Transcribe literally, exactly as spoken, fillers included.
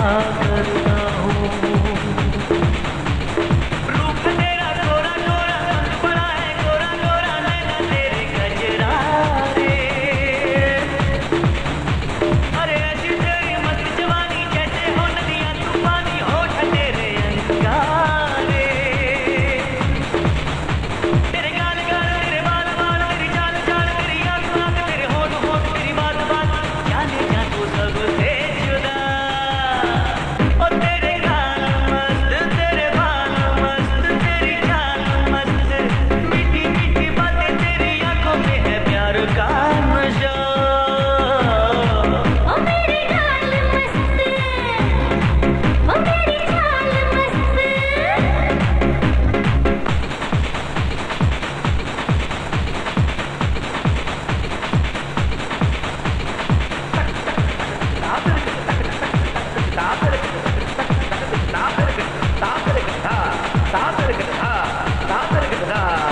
करता हूँ। रूप तेरा गोरा गोरा, रंग बड़ा है गोरा गोरा, नैना तेरे गजरा रे। अरे ऐसी तेरी मस्त जवानी, जैसे हो नदियाँ तूफानी, होठ तेरे अंगारे। तेरे गाल गाल, तेरे बाल बाल, तेरी चाल चाल, तेरी आँख आँख, तेरे होठ होठ, तेरी बात बात, जाने जा तू सबसे जुदा। ओ तेरे गाल मस्त, तेरे बाल मस्त, तेरी चाल मस्त, मीठी मीठी बातें, तेरी आँखों में है प्यार का नशा। ओ मेरे गाल मस्त, ओ मेरी चाल मस्त। ता ता ता ता ता ता ता ता ता ता ता ता